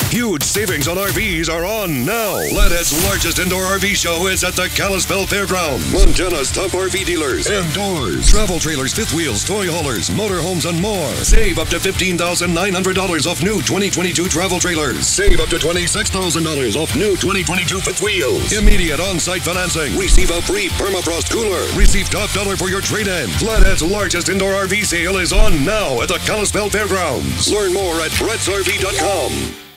Huge savings on RVs are on now. Flathead's largest indoor RV show is at the Kalispell Fairgrounds. Montana's top RV dealers. Indoors. Travel trailers, fifth wheels, toy haulers, motorhomes, and more. Save up to $15,900 off new 2022 travel trailers. Save up to $26,000 off new 2022 fifth wheels. Immediate on-site financing. Receive a free permafrost cooler. Receive top dollar for your trade-in. Flathead's largest indoor RV sale is on now at the Kalispell Fairgrounds. Learn more at BretzRV.com.